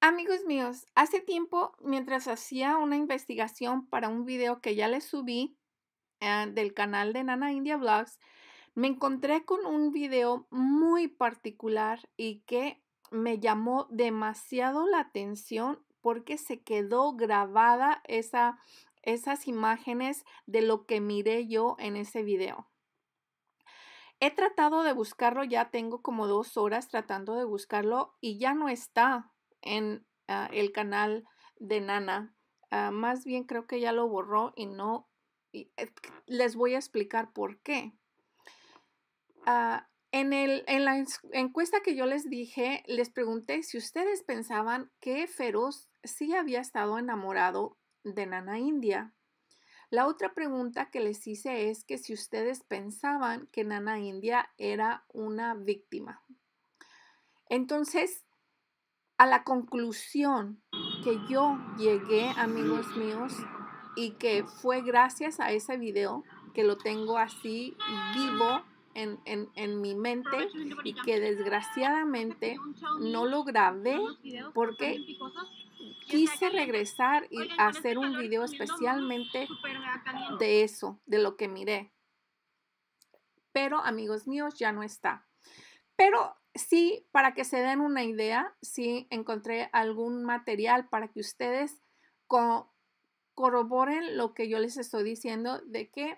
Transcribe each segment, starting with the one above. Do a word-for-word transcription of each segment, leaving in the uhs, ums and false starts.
Amigos míos, hace tiempo, mientras hacía una investigación para un video que ya les subí, ah, del canal de Nana India Vlogs, me encontré con un video muy particular y que me llamó demasiado la atención porque se quedó grabada esa esas imágenes de lo que miré yo en ese video. He tratado de buscarlo, ya tengo como dos horas tratando de buscarlo y ya no está en, ah, el canal de Nana. Ah, más bien creo que ya lo borró y no y, eh, les voy a explicar por qué. Ah, en el en la ens encuesta que yo les dije, les pregunté si ustedes pensaban que Feroz sí había estado enamorado de Nana India. La otra pregunta que les hice es que si ustedes pensaban que Nana India era una víctima. Entonces, a la conclusión que yo llegué, amigos míos, y que fue gracias a ese video que lo tengo así vivo en, en, en mi mente y que desgraciadamente no lo grabé porque quise regresar y hacer un video especialmente de eso, de lo que miré. Pero, amigos míos, ya no está. Pero sí, para que se den una idea, sí encontré algún material para que ustedes co corroboren lo que yo les estoy diciendo de que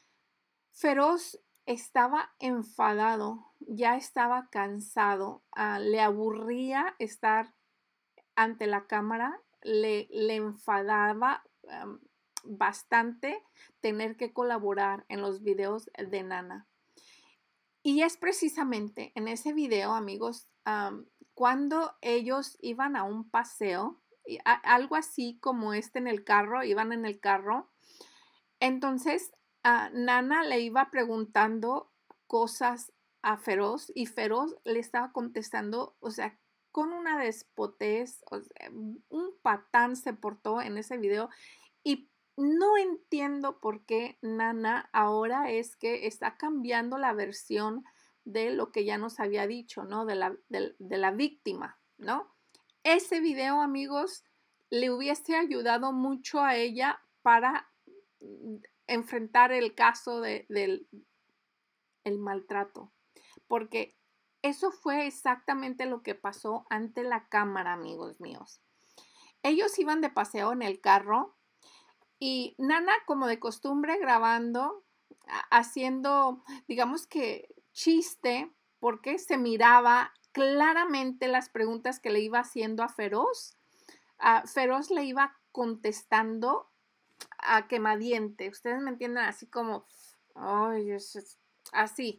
Feroz estaba enfadado, ya estaba cansado, ah, le aburría estar ante la cámara, le, le enfadaba um, bastante tener que colaborar en los videos de Nana. Y es precisamente en ese video, amigos, um, cuando ellos iban a un paseo, y a, algo así como este en el carro, iban en el carro, entonces uh, Nana le iba preguntando cosas a Feroz y Feroz le estaba contestando, o sea, con una despotez, o sea, un patán se portó en ese video y no entiendo por qué Nana ahora es que está cambiando la versión de lo que ya nos había dicho, ¿no? De la, de, de la víctima, ¿no? Ese video, amigos, le hubiese ayudado mucho a ella para enfrentar el caso de, del el maltrato, porque eso fue exactamente lo que pasó ante la cámara, amigos míos. Ellos iban de paseo en el carro y Nana, como de costumbre, grabando, haciendo, digamos que chiste, porque se miraba claramente las preguntas que le iba haciendo a Feroz. A Feroz le iba contestando a quemadiente. Ustedes me entienden así como, ay, es, es, así.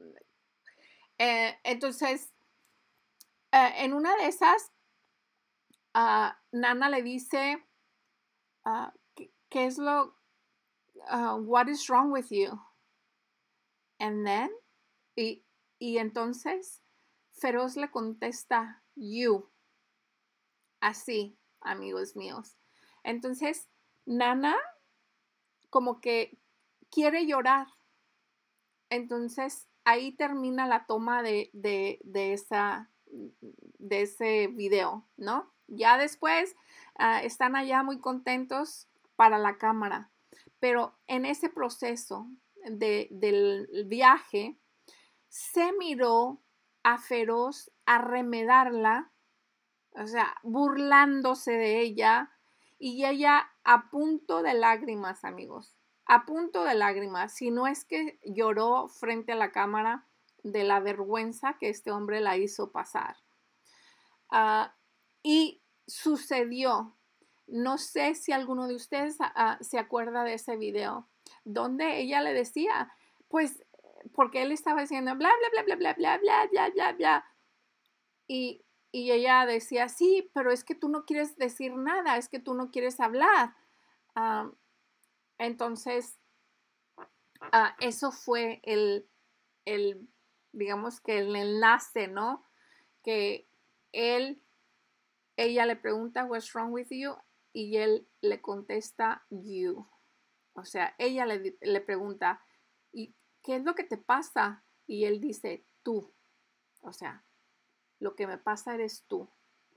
Eh, entonces, eh, en una de esas, uh, Nana le dice, uh, ¿qué, ¿qué es lo, uh, what is wrong with you? And then, y, y entonces, Feroz le contesta, you. Así, amigos míos. Entonces, Nana como que quiere llorar. Entonces, ahí termina la toma de, de, de, esa, de ese video, ¿no? Ya después uh, están allá muy contentos para la cámara, pero en ese proceso de, del viaje se miró a Feroz arremedarla, o sea, burlándose de ella y ella a punto de lágrimas, amigos. A punto de lágrimas, si no es que lloró frente a la cámara de la vergüenza que este hombre la hizo pasar. Uh, y sucedió, no sé si alguno de ustedes uh, se acuerda de ese video, donde ella le decía, pues, porque él estaba diciendo bla, bla, bla, bla, bla, bla, bla, bla, bla, bla, y, y ella decía, sí, pero es que tú no quieres decir nada, es que tú no quieres hablar. Uh, Entonces, uh, eso fue el, el, digamos que el enlace, ¿no? Que él, ella le pregunta, what's wrong with you? Y él le contesta, you. O sea, ella le, le pregunta, ¿y qué es lo que te pasa? Y él dice, tú. O sea, lo que me pasa eres tú.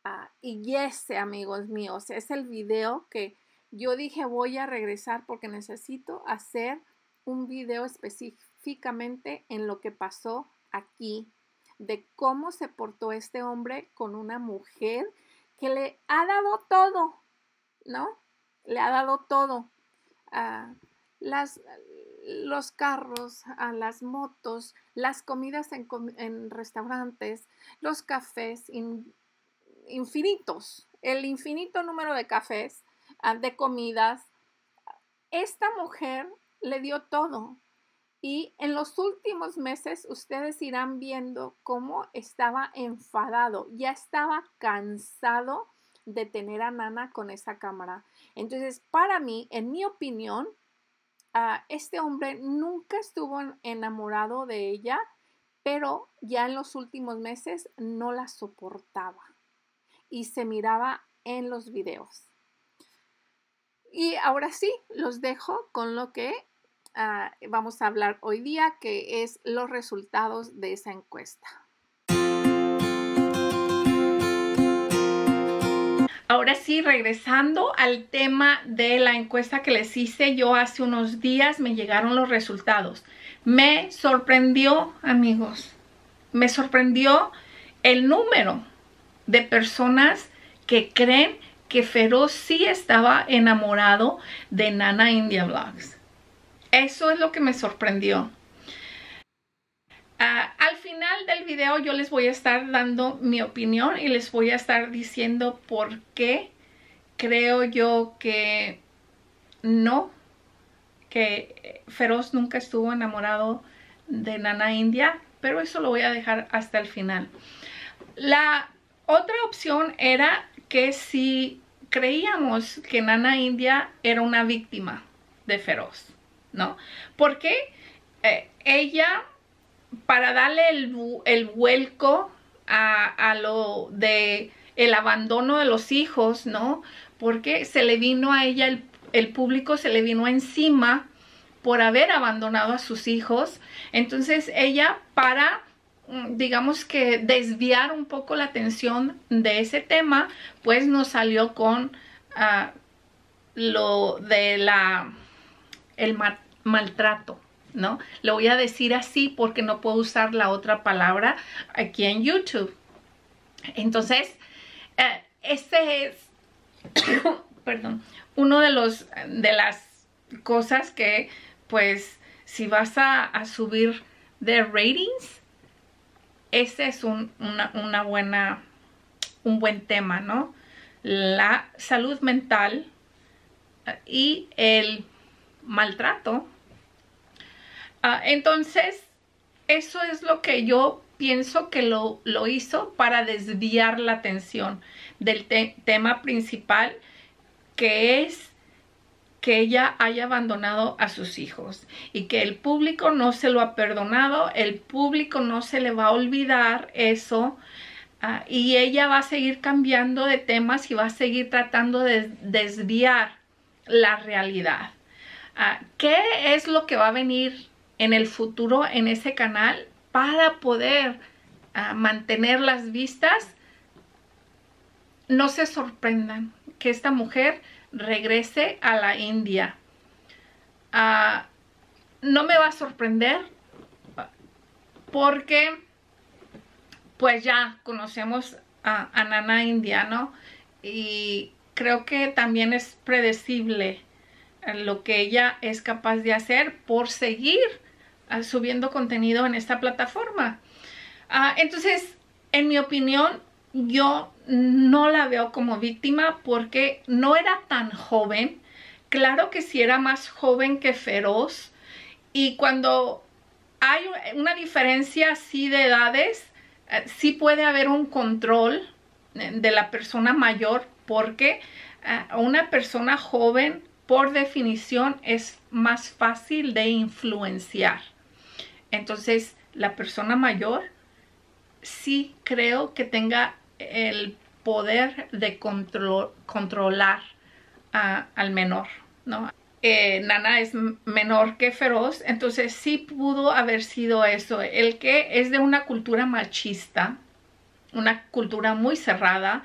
Uh, y ese, amigos míos, es el video que yo dije voy a regresar porque necesito hacer un video específicamente en lo que pasó aquí, de cómo se portó este hombre con una mujer que le ha dado todo, ¿no? Le ha dado todo. Uh, las, los carros, uh, las motos, las comidas en, en restaurantes, los cafés in, infinitos, el infinito número de cafés, uh, de comidas. Esta mujer le dio todo. Y en los últimos meses ustedes irán viendo cómo estaba enfadado, ya estaba cansado de tener a Nana con esa cámara. Entonces, para mí, en mi opinión, uh, este hombre nunca estuvo enamorado de ella, pero ya en los últimos meses no la soportaba y se miraba en los videos. Y ahora sí, los dejo con lo que Uh, vamos a hablar hoy día, que es los resultados de esa encuesta. Ahora sí, regresando al tema de la encuesta que les hice yo hace unos días, me llegaron los resultados. Me sorprendió, amigos, me sorprendió el número de personas que creen que Feroz sí estaba enamorado de Nana India Vlogs. Eso es lo que me sorprendió. Uh, al final del video yo les voy a estar dando mi opinión y les voy a estar diciendo por qué creo yo que no, que Feroz nunca estuvo enamorado de Nana India, pero eso lo voy a dejar hasta el final. La otra opción era que si creíamos que Nana India era una víctima de Feroz, ¿no? Porque eh, ella, para darle el, el vuelco a, a lo de el abandono de los hijos, ¿no? Porque se le vino a ella, el, el público se le vino encima por haber abandonado a sus hijos. Entonces ella, para, digamos que desviar un poco la atención de ese tema, pues nos salió con uh, lo de la el mal, maltrato, ¿no? Lo voy a decir así porque no puedo usar la otra palabra aquí en YouTube. Entonces, eh, este es, perdón, uno de los de las cosas que, pues, si vas a, a subir de ratings, ese es un, una, una buena, un buen tema, ¿no? La salud mental y el maltrato. Uh, entonces, eso es lo que yo pienso que lo, lo hizo para desviar la atención del te tema principal, que es que ella haya abandonado a sus hijos y que el público no se lo ha perdonado, el público no se le va a olvidar eso, uh, y ella va a seguir cambiando de temas y va a seguir tratando de desviar la realidad. Uh, ¿Qué es lo que va a venir en el futuro en ese canal para poder uh, mantener las vistas? No se sorprendan que esta mujer regrese a la India. Uh, no me va a sorprender porque pues ya conocemos a, a Nana India, ¿no? Y creo que también es predecible lo que ella es capaz de hacer por seguir uh, subiendo contenido en esta plataforma. Uh, entonces, en mi opinión, yo no la veo como víctima porque no era tan joven. Claro que sí era más joven que Feroz. Y cuando hay una diferencia así de edades, uh, sí puede haber un control de la persona mayor, porque uh, una persona joven, por definición, es más fácil de influenciar. Entonces, la persona mayor sí creo que tenga el poder de control, controlar uh, al menor, ¿no? Eh, Nana es menor que Feroz, entonces sí pudo haber sido eso. El que es de una cultura machista, una cultura muy cerrada,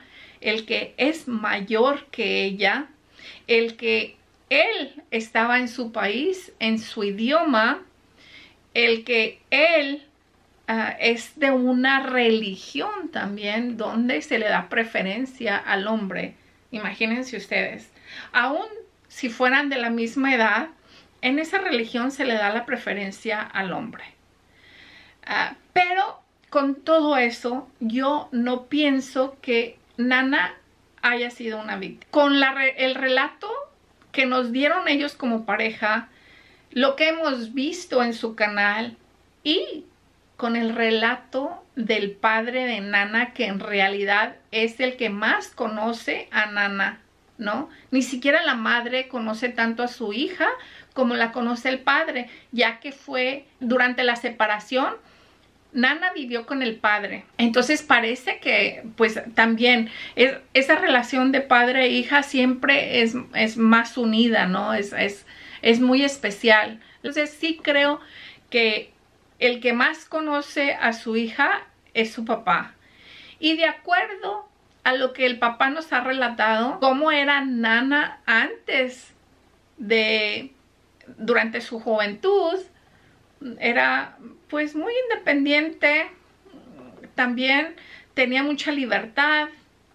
el que es mayor que ella, el que él estaba en su país, en su idioma, el que él uh, es de una religión también donde se le da preferencia al hombre. Imagínense ustedes, aún si fueran de la misma edad, en esa religión se le da la preferencia al hombre. Uh, pero con todo eso, yo no pienso que Nana haya sido una víctima. Con la re el relato que nos dieron ellos como pareja, lo que hemos visto en su canal y con el relato del padre de Nana, que en realidad es el que más conoce a Nana, ¿no? Ni siquiera la madre conoce tanto a su hija como la conoce el padre, ya que fue durante la separación, Nana vivió con el padre. Entonces parece que pues también es, esa relación de padre e hija siempre es, es más unida, ¿no? Es, es, es muy especial. Entonces sí creo que el que más conoce a su hija es su papá. Y de acuerdo a lo que el papá nos ha relatado, cómo era Nana antes de, durante su juventud, era pues muy independiente, también tenía mucha libertad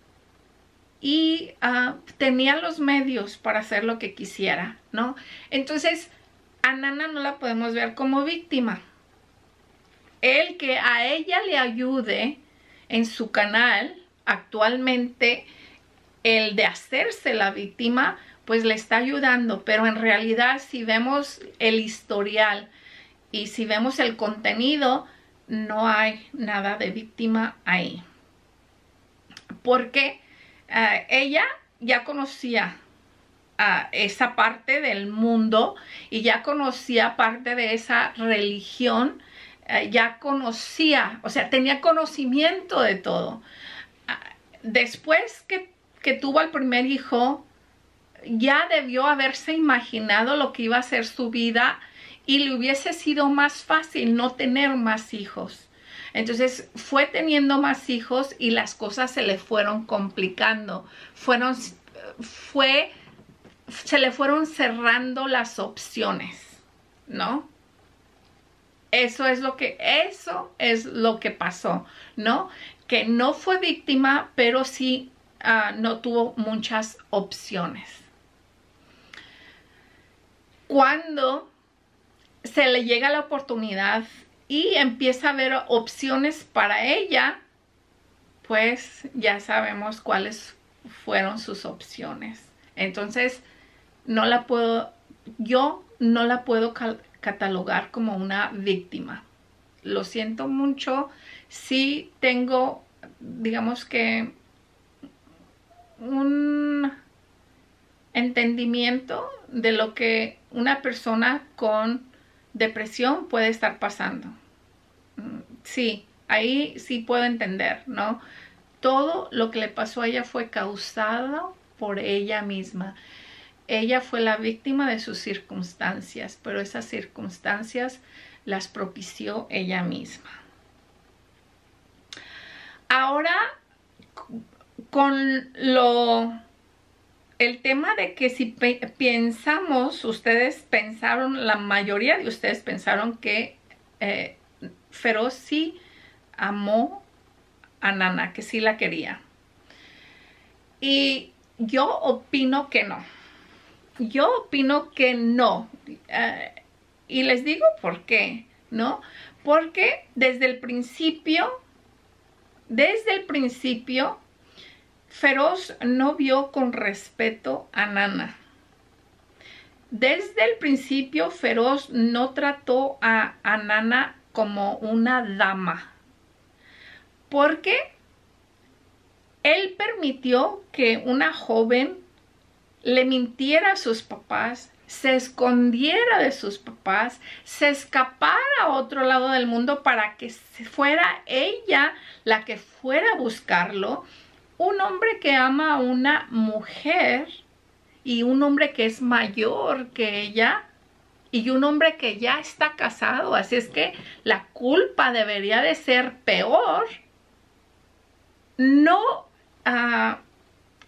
y uh, tenía los medios para hacer lo que quisiera, ¿no? Entonces a Nana no la podemos ver como víctima. El que a ella le ayude en su canal actualmente, el de hacerse la víctima, pues le está ayudando, pero en realidad si vemos el historial y si vemos el contenido, no hay nada de víctima ahí. Porque uh, ella ya conocía uh, esa parte del mundo y ya conocía parte de esa religión, uh, ya conocía, o sea, tenía conocimiento de todo. Uh, después que, que tuvo al primer hijo, ya debió haberse imaginado lo que iba a ser su vida y le hubiese sido más fácil no tener más hijos. Entonces fue teniendo más hijos y las cosas se le fueron complicando. Fueron, fue, se le fueron cerrando las opciones, ¿no? Eso es lo que, eso es lo que pasó, ¿no? Que no fue víctima, pero sí uh, no tuvo muchas opciones. Cuando se le llega la oportunidad y empieza a haber opciones para ella, pues ya sabemos cuáles fueron sus opciones. Entonces, no la puedo, yo no la puedo catalogar como una víctima. Lo siento mucho. Sí tengo, digamos que, un entendimiento de lo que una persona con depresión puede estar pasando. Sí, ahí sí puedo entender, ¿no? Todo lo que le pasó a ella fue causado por ella misma. Ella fue la víctima de sus circunstancias, pero esas circunstancias las propició ella misma. Ahora, con lo... el tema de que si pensamos, ustedes pensaron, la mayoría de ustedes pensaron que eh, Feroz sí amó a Nana, que sí la quería. Y yo opino que no. Yo opino que no. Uh, y les digo por qué, ¿no? Porque desde el principio, desde el principio, Feroz no vio con respeto a Nana. Desde el principio, Feroz no trató a, a Nana como una dama. Porque él permitió que una joven le mintiera a sus papás, se escondiera de sus papás, se escapara a otro lado del mundo para que fuera ella la que fuera a buscarlo. Un hombre que ama a una mujer y un hombre que es mayor que ella y un hombre que ya está casado. Así es que la culpa debería de ser peor. No, uh,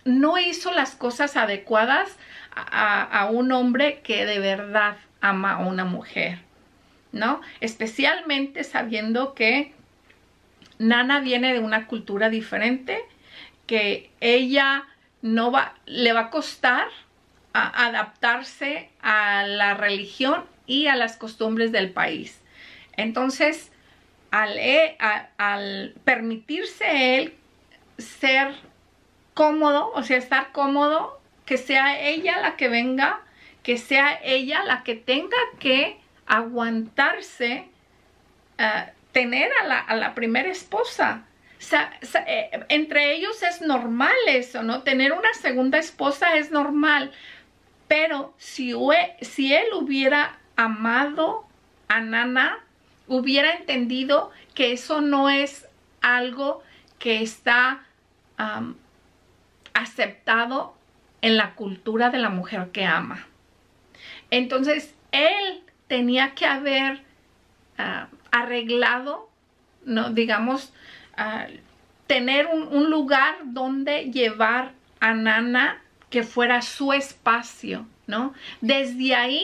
no hizo las cosas adecuadas a, a un hombre que de verdad ama a una mujer, ¿no? Especialmente sabiendo que Nana viene de una cultura diferente, que ella no va, le va a costar a adaptarse a la religión y a las costumbres del país. Entonces, al, a, al permitirse él ser cómodo, o sea, estar cómodo, que sea ella la que venga, que sea ella la que tenga que aguantarse, uh, tener a la, a la primera esposa. Sa, sa, eh, entre ellos es normal eso, ¿no? Tener una segunda esposa es normal. Pero si, si él hubiera amado a Nana, hubiera entendido que eso no es algo que está um, aceptado en la cultura de la mujer que ama. Entonces, él tenía que haber uh, arreglado, ¿no? Digamos, uh, tener un, un lugar donde llevar a Nana que fuera su espacio, ¿no? Desde ahí.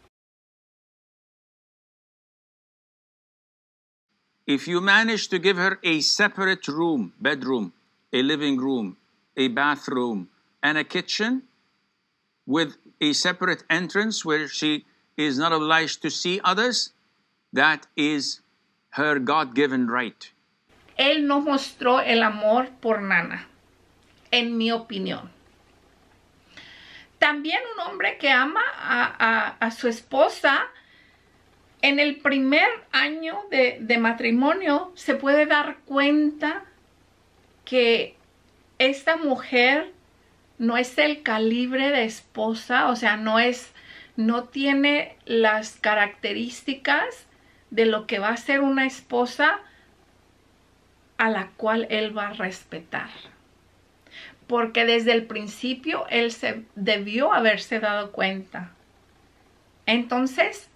If you manage to give her a separate room, bedroom, a living room, a bathroom, and a kitchen with a separate entrance where she is not obliged to see others, that is her God-given right. Él no mostró el amor por Nana, en mi opinión. También un hombre que ama a, a, a su esposa, en el primer año de, de matrimonio se puede dar cuenta que esta mujer no es el calibre de esposa, o sea, no es, no tiene las características de lo que va a ser una esposa a la cual él va a respetar. Porque desde el principio él se debió haberse dado cuenta. Entonces,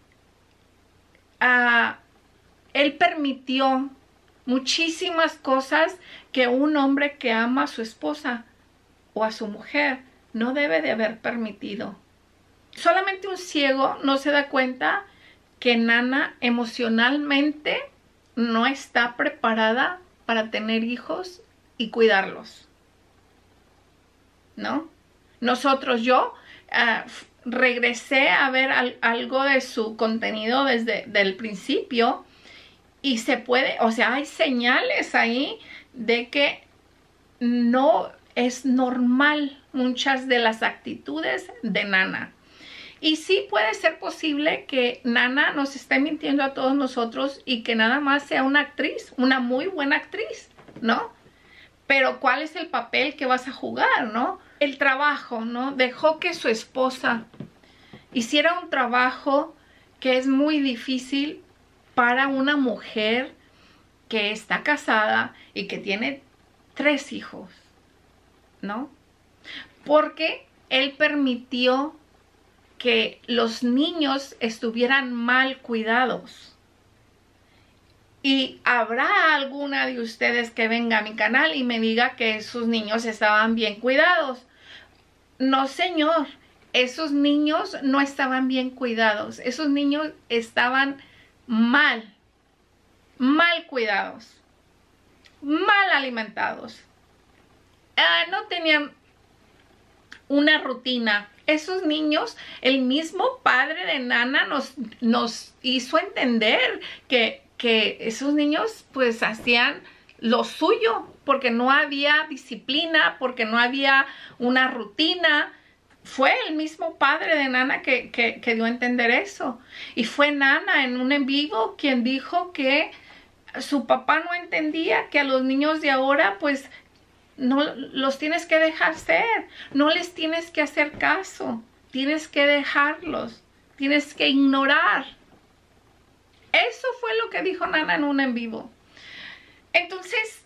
uh, él permitió muchísimas cosas que un hombre que ama a su esposa o a su mujer no debe de haber permitido. Solamente un ciego no se da cuenta que Nana emocionalmente no está preparada para tener hijos y cuidarlos, ¿no? Nosotros, yo uh, regresé a ver al, algo de su contenido desde el principio y se puede, o sea, hay señales ahí de que no es normal muchas de las actitudes de Nana. Y sí puede ser posible que Nana nos esté mintiendo a todos nosotros y que nada más sea una actriz, una muy buena actriz, ¿no? Pero ¿cuál es el papel que vas a jugar, no? El trabajo, ¿no? Dejó que su esposa hiciera un trabajo que es muy difícil para una mujer que está casada y que tiene tres hijos, ¿no? Porque él permitió que los niños estuvieran mal cuidados. Y habrá alguna de ustedes que venga a mi canal y me diga que sus niños estaban bien cuidados. No, señor, esos niños no estaban bien cuidados. Esos niños estaban mal, mal cuidados, mal alimentados. Uh, no tenían una rutina. Esos niños, el mismo padre de Nana nos, nos hizo entender que, que esos niños pues hacían lo suyo porque no había disciplina, porque no había una rutina. Fue el mismo padre de Nana que, que, que dio a entender eso. Y fue Nana en un en vivo quien dijo que su papá no entendía que a los niños de ahora pues no los tienes que dejar ser, no les tienes que hacer caso, tienes que dejarlos, tienes que ignorar. Eso fue lo que dijo Nana en un en vivo. Entonces,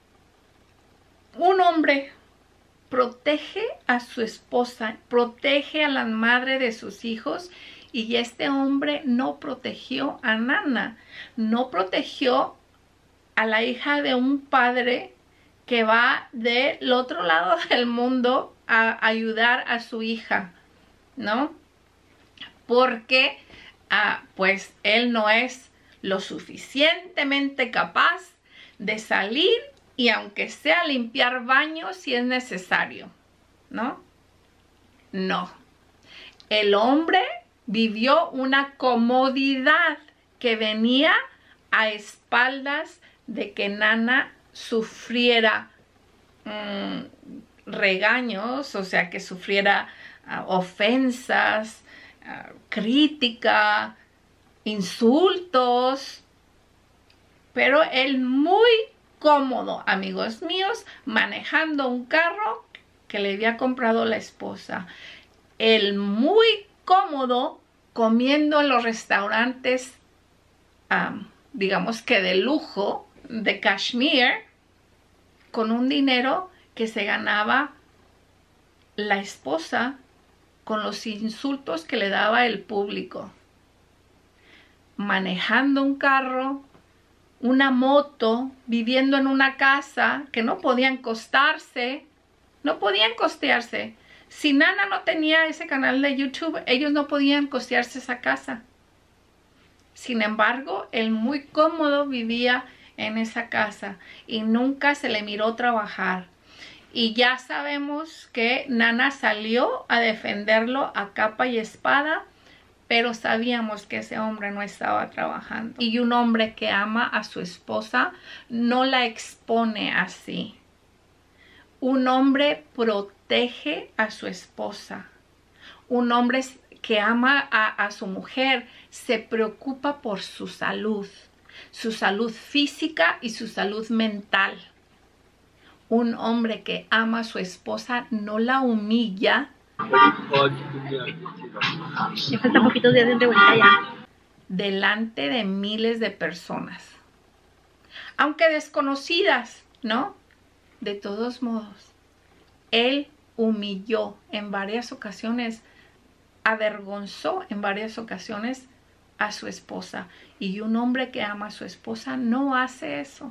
un hombre protege a su esposa, protege a la madre de sus hijos, y este hombre no protegió a Nana, no protegió a la hija de un padre que va del otro lado del mundo a ayudar a su hija, ¿no? Porque ah, pues él no es lo suficientemente capaz de salir y aunque sea limpiar baños si es necesario, ¿no? No. El hombre vivió una comodidad que venía a espaldas de que Nana sufriera mmm, regaños, o sea, que sufriera uh, ofensas, uh, crítica, insultos, pero él muy cómodo, amigos míos, manejando un carro que le había comprado la esposa. Él muy cómodo comiendo en los restaurantes, um, digamos que de lujo, de Kashmir, con un dinero que se ganaba la esposa con los insultos que le daba el público. Manejando un carro, una moto, viviendo en una casa que no podían costarse, no podían costearse. Si Nana no tenía ese canal de YouTube, ellos no podían costearse esa casa. Sin embargo, él muy cómodo vivía en esa casa y nunca se le miró trabajar. Y ya sabemos que Nana salió a defenderlo a capa y espada, pero sabíamos que ese hombre no estaba trabajando. Y un hombre que ama a su esposa no la expone así. Un hombre protege a su esposa. Un hombre que ama a, a su mujer se preocupa por su salud, su salud física y su salud mental. Un hombre que ama a su esposa no la humilla. Me falta poquitos días de vuelta ya. Delante de miles de personas. Aunque desconocidas, ¿no? De todos modos, él humilló en varias ocasiones, avergonzó en varias ocasiones a su esposa. Y un hombre que ama a su esposa no hace eso.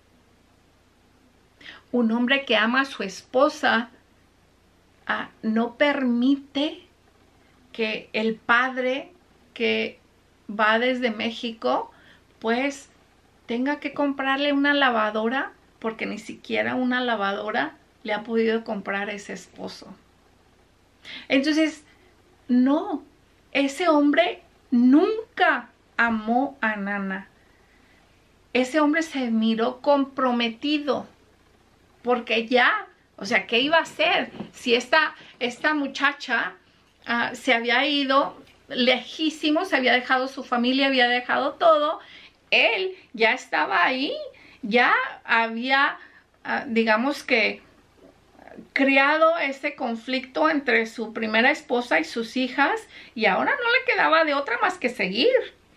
Un hombre que ama a su esposa ah, no permite que el padre que va desde México pues tenga que comprarle una lavadora porque ni siquiera una lavadora le ha podido comprar ese esposo. Entonces, no, ese hombre nunca amó a Nana. Ese hombre se miró comprometido porque ya, o sea, ¿qué iba a hacer? Si esta, esta muchacha uh, se había ido lejísimo, se había dejado su familia, había dejado todo, él ya estaba ahí, ya había, uh, digamos que, creado ese conflicto entre su primera esposa y sus hijas y ahora no le quedaba de otra más que seguir.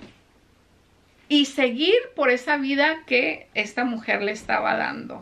Y seguir por esa vida que esta mujer le estaba dando.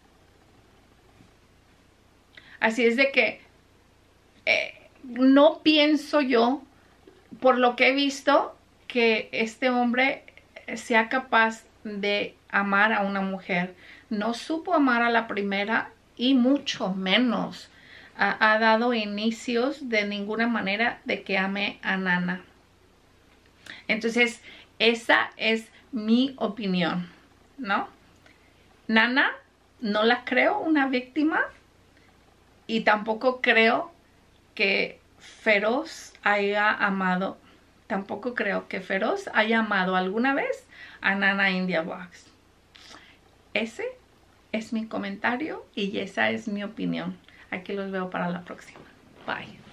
Así es de que eh, no pienso yo, por lo que he visto, que este hombre sea capaz de amar a una mujer. No supo amar a la primera y mucho menos ha, ha dado inicios de ninguna manera de que ame a Nana. Entonces, esa es mi opinión, ¿no? Nana, no la creo una víctima. Y tampoco creo que Feroz haya amado, tampoco creo que Feroz haya amado alguna vez a Nana India Vlogs. Ese es mi comentario y esa es mi opinión. Aquí los veo para la próxima. Bye.